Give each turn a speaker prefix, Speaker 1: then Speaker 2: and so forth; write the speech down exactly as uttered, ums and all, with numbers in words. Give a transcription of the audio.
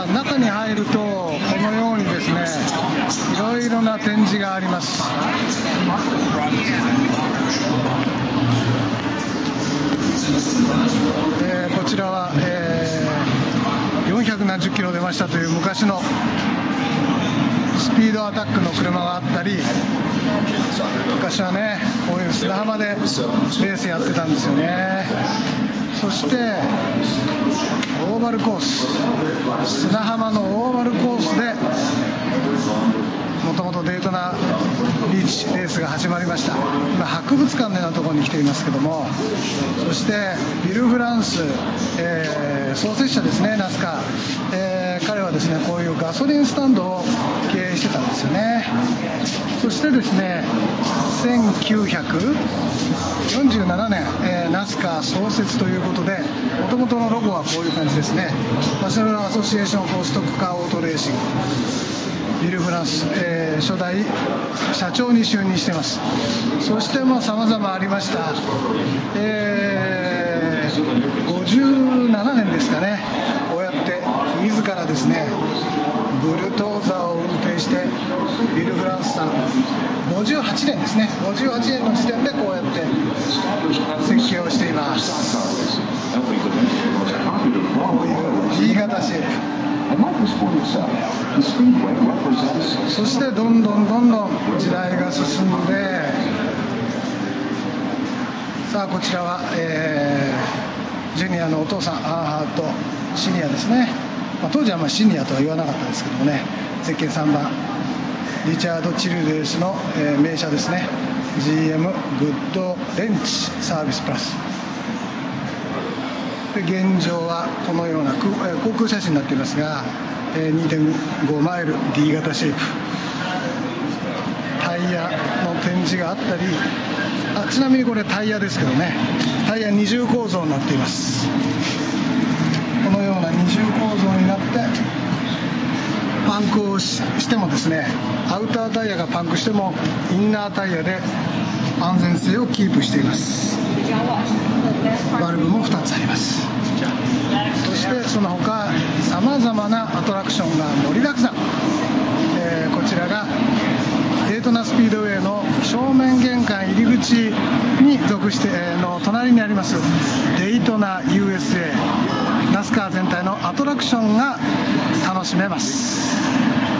Speaker 1: あ、中に入るとこのようにですね、いろいろな展示があります。えー、こちらは、えー、よんひゃくなんじゅっキロ出ましたという昔のスピードアタックの車があったり、昔はねこういう砂浜でレースやってたんですよね。そしてオーバルコース、砂浜のオーバルコースでもともとデイトナビーチレースが始まりました。今博物館のようなところに来ていますけども、そしてビル・フランス、えー、創設者ですね、ナスカー、えー、彼はですねこういうガソリンスタンドを経営してたんですよね。そしてですねせんきゅうひゃくよんじゅうななねん、えー、ナスカー創設ということで、もともとのロゴはこういう感じですね。ナショナルアソシエーション・フォー・ストック・カー・オート・レーシング、ビル・フランス、えー、初代社長に就任しています。そしてもう様々ありました、えー、ごじゅうななねんですかね、こうやって自らですねブルドーザーを運転して、ビル・フランスさんごじゅうはちねんですね、ごじゅうはちねんの時点でこうやって設計をしています。こういう D 型シェイプ、そしてどんどんどんどん時代が進んで、さあこちらは、えー、ジュニアのお父さんアーハートシニアですね。まあ、当時はまあシニアとは言わなかったですけどもね、ゼッケンさんばんリチャード・チルデースの、えー、名車ですね、 ジーエム グッドレンチサービスプラスで、現状はこのような航空写真になっていますが、 にてんご マイル D 型シェイプ、タイヤの展示があったり、あちなみにこれタイヤですけどね、タイヤ二重構造になっています。このような二重構造になって、パンクを し, してもですね、アウタータイヤがパンクしてもインナータイヤで安全性をキープしています。バルブもふたつあります。そしてその他さまざまなアトラクションが盛りだくさん、えー、こちらがデイトナスピードウェイの正面玄関入り口に属して、えー、の隣にありますデイトナ ユーエスエー、 ナスカー全体のアトラクションが楽しめます。